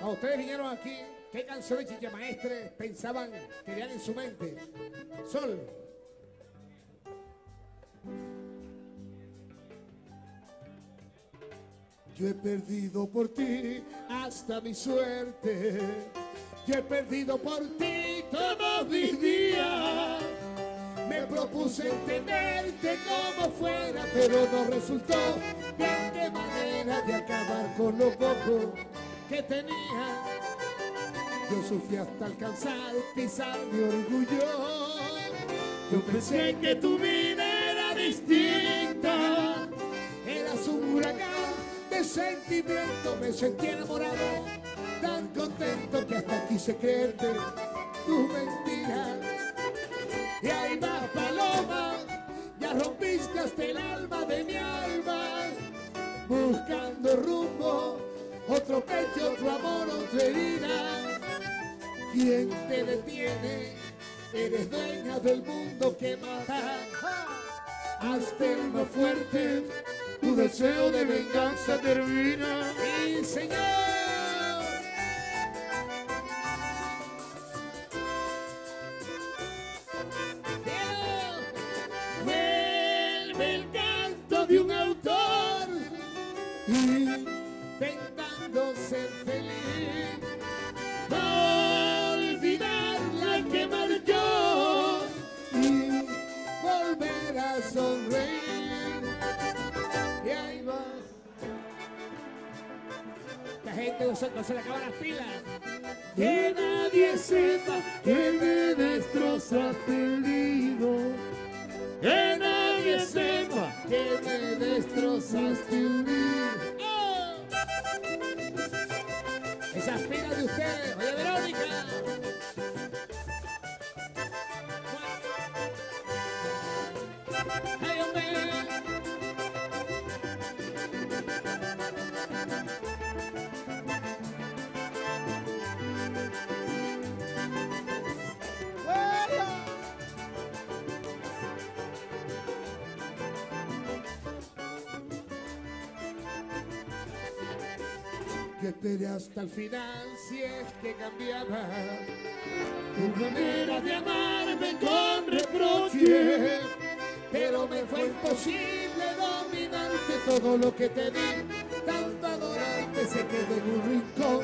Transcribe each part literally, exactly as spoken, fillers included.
Cuando ustedes vinieron aquí, ¿qué canciones Chicha Maestre pensaban, querían en su mente? Sol. Yo he perdido por ti hasta mi suerte. Yo he perdido por ti todos mis días. Me propuse entenderte como fuera, pero no resultó. Bien, qué manera de acabar con lo poco que tenía. Yo sufrí hasta alcanzar, pisar mi orgullo. Yo pensé que tu vida era distinta. Eras un huracán de sentimiento. Me sentí enamorado, tan contento que hasta quise creerte tu mentira. Y ahí va paloma, ya rompiste hasta el alma de mi alma, buscando rumbo, otro pecho, otro amor, otra herida. ¿Quién te detiene? Eres dueña del mundo que mata. Hasta el más fuerte, tu deseo de venganza termina. ¡Sí, señor! De un autor intentando ser feliz, olvidar la que marchó y volver a sonreír. Y ahí va. La gente no se, no se le acaban las pilas. Que nadie sepa que me destrozaste el nido. Que nadie sepa que me destrozaste un día. ¡Oh! Esas pilas de ustedes. Oye, Verónica. ¡Ay, hombre! Que esperé hasta el final si es que cambiaba tu manera de amarme con reproche, pero me fue imposible dominarte. Todo lo que te di, tanto adorarte, se quedó en un rincón.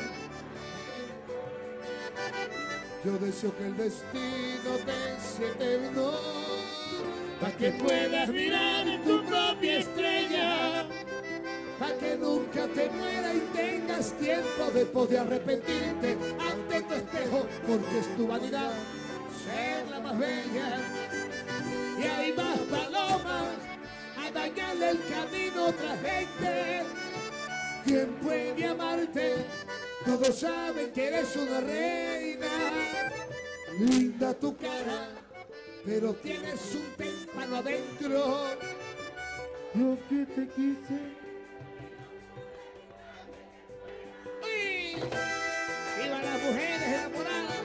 Yo deseo que el destino te se eterno, para que puedas mirar tu propia estrella, para que nunca te muera y tengas tiempo después de arrepentirte ante tu espejo, porque es tu vanidad ser la más bella. Y ahí vas paloma a dañarle el camino a otra gente. ¿Quién puede amarte? Todos saben que eres una reina. Linda tu cara, pero tienes un témpano adentro. Lo que te quise. ¡Viva las mujeres enamoradas!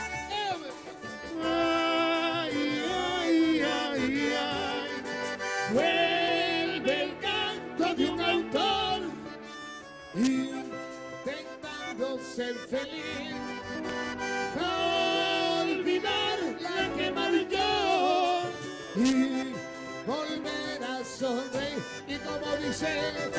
¡Ay, ay, ay, ay! Vuelve el canto de un autor intentando ser feliz, olvidar la que marchó y volver a sonreír. Y como dice...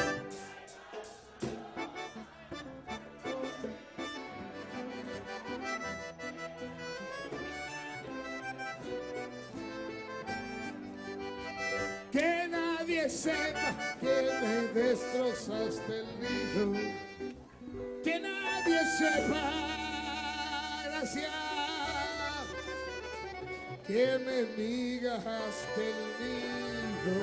Que nadie sepa que me destrozaste el nido. Que nadie sepa, gracias, que me migajaste el nido.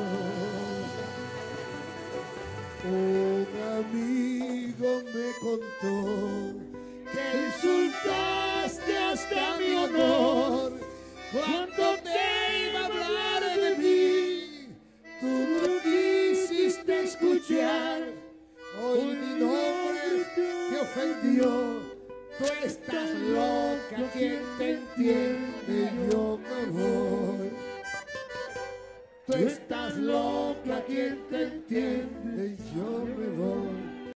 Un amigo me contó que insultaste hasta mi honor cuando te iba a hablar de mí. Tú no quisiste escuchar, hoy mi nombre te ofendió. Tú estás loca, quien te entiende, yo me voy. Tú estás loca, quien te entiende, yo